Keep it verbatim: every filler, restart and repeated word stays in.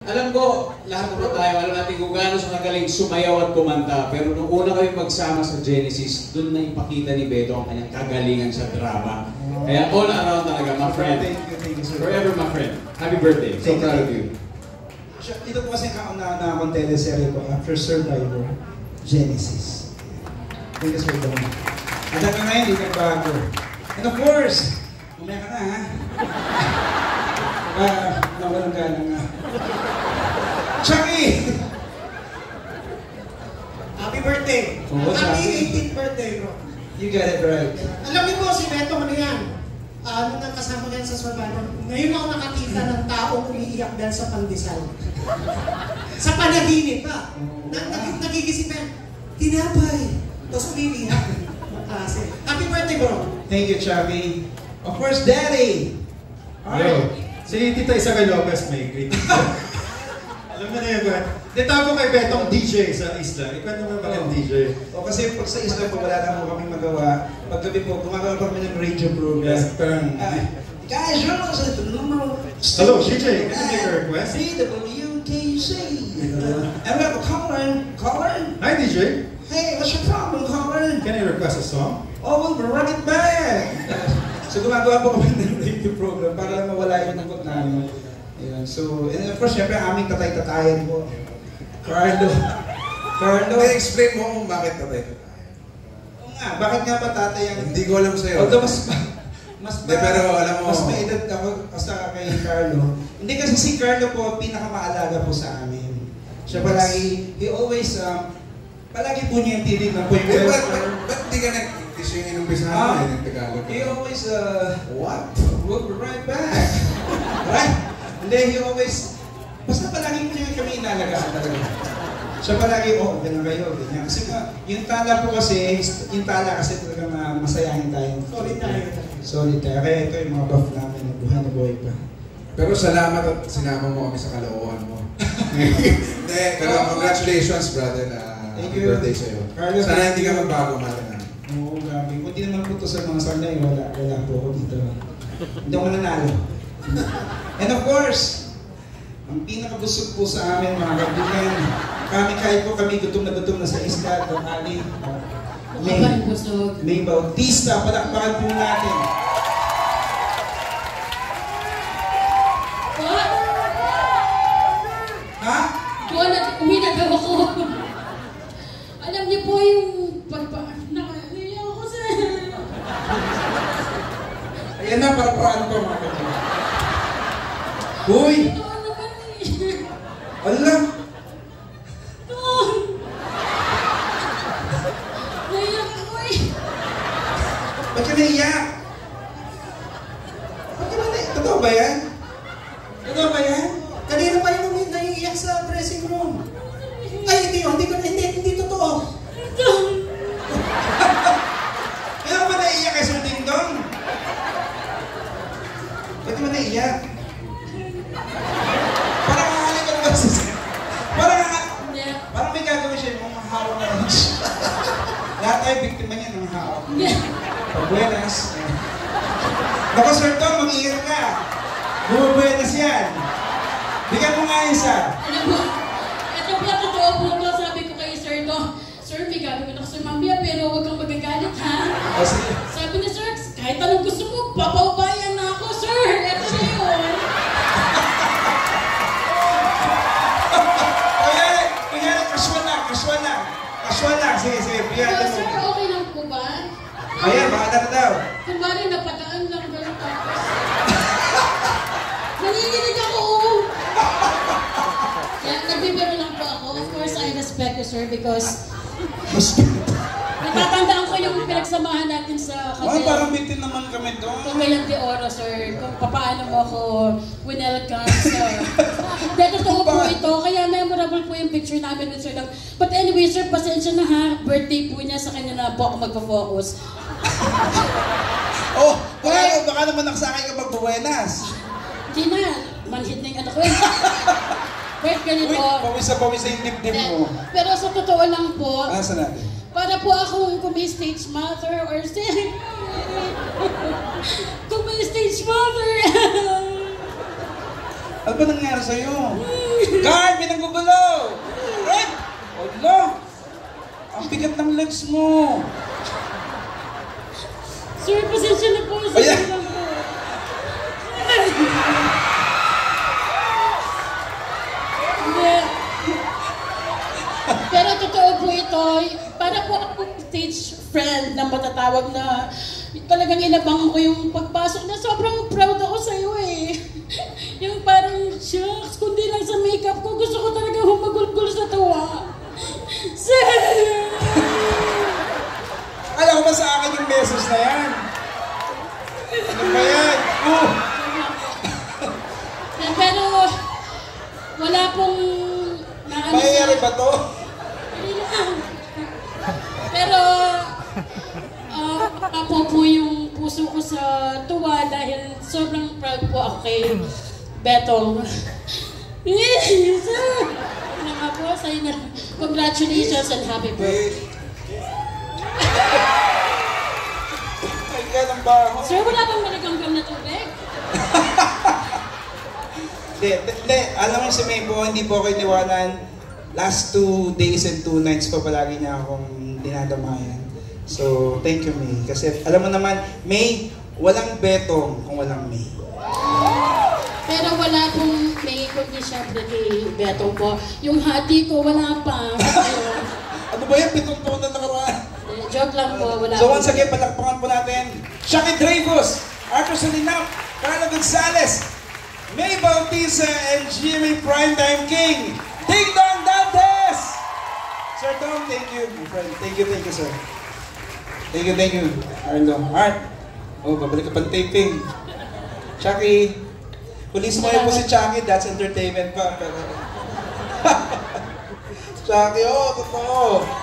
Alam ko, lahat naman tayo, alam natin kung gaano siya kagaling sumayaw at kumanta. Pero nung una kami magsama sa Genesis, doon na ipakita ni Beto ang kanyang kagalingan sa drama. Kaya all around talaga, my friend. Thank you, thank you, sir. Forever, my friend. Happy birthday. So proud of you. Ito po kasi na na akong teleserye ko, after Survivor, Genesis. Thank you, sir. At hanggang ngayon, hindi nagbago. And of course, umaya ka na, ha? Ah, nawalang gana nga. Chucky! Happy birthday! Oh, Happy Chucky. eighteenth birthday, bro. You got it right. Alam niyo po, si Beto, ano yan? Uh, nung nakasama yan sa Survivor, ngayon ako nakakita ng taong umiiyak dahil sa pandesal. Sa panaginip pa. Na, nag, nagigisip yan, tinapay. Tapos umiiyak. Kasi, happy birthday, bro. Thank you, Chucky. Of course, Daddy! Yo, si Tita Isabel Lopez may greeting. Alam mo na yun ba? Dito kay Betong D J sa isla. Ikaw naman ba yung D J? O kasi pag sa isla po, wala na po kami magawa. Paggabi po, gumagawa pa kami ng radio program. Yes, parang... Uh, guys, you're on the number... Hello, D J, can you make a request? C W K C. And we have a caller. Caller? Hi, D J. Hey, what's your problem, caller? Can you request a song? Oh, we'll run it back! So gumagawa po kami ng radio program para lang mawala yung takot namin. Ayan. So, and of course, syempre aming tatay-tatayan po. Carlo. Carlo. I-explain mo kung bakit tatay-tatayan. Oo nga, bakit nga ba tatay ang... Hindi ko alam sa'yo. Although mas... mas Hindi, pero alam mo... Mas may edad ako basta kay Carlo. Hindi kasi si Carlo po, pinakamaalaga po sa amin. Siya palagi, he always, um, palagi po niya yung tinitignan po yung Eh, ba't, welfare. ba't, ba't di ka nag-kiss yung inumpisahan mo eh, ng Tagalog? He always, uh, What? we'll be right back. Right? Hindi, he always, basta palagi po niya kami inalagaan talaga. Siya palagi, oh, okay na kayo, ganyan. Kasi nga, yung tala po kasi, yung tala kasi talaga uh, masayahin tayo. Solid tayo. Solid tayo. Kaya ito yung mga buff namin, buhay na buhay pa. Pero salamat at sinama mo kami sa kaloohan mo. Hindi, pero congratulations brother na Thank happy you. birthday sa'yo. Carlo, Sana hindi ka magbago, Marina. Oo, grabe. Kung di naman po ito sa mga sanay, wala, wala po ako dito. Hindi ako nanalo. And of course, ang pinakabusog po sa amin, mga kaibigan, kami kahit po kami gutom na gutom na sa isla, tanghali. Uh, May, May Bautista, palakpakan po natin. Ha? Doon at uminagaw ako. Alam niyo po yung pagpa... Nakaliya ako sa... Ayan na, para-paraan po mga kaibigan. Uy! Doon naman eh. Alam! Doon! Naiyak ako eh. Ba't ka naiyak? Ba't ka naiyak? Totoo ba yan? Totoo ba yan? Kanina pa yung umi- naiiyak sa dressing room. Ay, hindi, hindi ko, hindi, hindi totoo. Kaya ka ba naiiyak kay Sir Ding Dong? Ba't ka ba naiiyak? Parang kakalik ka naman sa... Parang kaka- Hindi. Parang may gagawin siya yung mga hawak na lunch. Lahat tayo biktima niya ng hawak. Hindi. Pagbuenas. Naku, Sir Tom, mag-iingat ka. Bumubuenas yan. Bigyan mo nga isa. Alam mo, ito po ang totoo po ito. Sabi ko kay Sir no, Sir, may gagawin ako sa mamaya pero huwag kang magagalit ha. O sige. Sabi ni Sir, kahit anong gusto mo, papaubayan na ako, Sir. Ito na yun. Kuya, kuya, kasual lang, kasual lang. Kasual lang, sige, sige. Bigyan So, mo. Sir, okay lang po ba? Ayan, baka na daw. Kunwari, napataan lang gano'n tapos. Nanginginig ako, oh. Kaya nagbibiro lang po ako. Of course, I respect you, sir, because natatandaan ko yung pinagsamahan natin sa Oh, Cagayan. parang bitin naman kami doon. Cagayan de Oro, sir. Kung paano mo ako winelcome sa... Dahil totoo po ito, kaya memorable po yung picture namin with Sir Lang. But anyway, sir, pasensya na ha. Birthday po niya, sa kanya na po ako magpo-focus. Oh, baka, baka naman nakasakay ka magbubuenas. Hindi na, manhit na yung anak ko eh. Wait, ganito. Uy, pawis na pawis na yung dibdib mo. Pero sa totoo lang po, Ah, saan natin? para po akong kung may stage mother or say, kung may stage mother, Ano ba nangyari sa'yo? Guard, may nanggugulo! Red! Olo! Ang bigat ng legs mo! Sir, pasensya na po. Sir, Ayan. lang po. Hindi. Pero totoo po ito, para po ako stage friend na matatawag na talagang inabangan ko yung pagpasok na sobrang proud ako sa'yo eh. Yung parang, shucks, kundi lang sa makeup ko, gusto ko talaga humagulgul sa tuwa. Sir! Alam ko ba sa akin yung message na yan? Ano ba yan? Oh! Pero, wala pong naano sa... Mayayari ba to? Pero, uh, ako po yung puso ko sa tuwa dahil sobrang proud po ako kay Betong. Sir! Ano nga po, sa'yo na. Congratulations and happy birthday. Ay, ganun ba ako? Sir, wala bang maligamgam na tubig? Hindi, hindi. Alam mo si May po, hindi po ako iniwanan. Last two days and two nights pa palagi niya akong dinadamayan. So, thank you, May. Kasi alam mo naman, May, walang Betong kung walang May. Pero wala pong may kundi syempre kay Betong po. Yung hati ko, wala pa. Ano ba yan? Pitong taon na nakaraan. Eh, joke lang po, wala So po. once again, palakpakan po natin Shaki Dreyfus, Arthur Salinap, Carla Gonzalez, May Bautista, and Jimmy Primetime King, Ding Dong Dantes! Sir Tom, thank you, my friend. Thank you, thank you, sir. Thank you, thank you. Arlo. Art. Oh, babalik ka pang taping. Chucky. Pulis mo yun po si Chucky, that's entertainment pa. Chucky, oh, totoo.